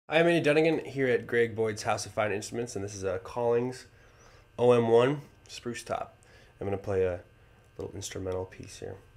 I'm Andy Dunnigan here at Greg Boyd's House of Fine Instruments, and this is a Collings OM-1 spruce top. I'm going to play a little instrumental piece here.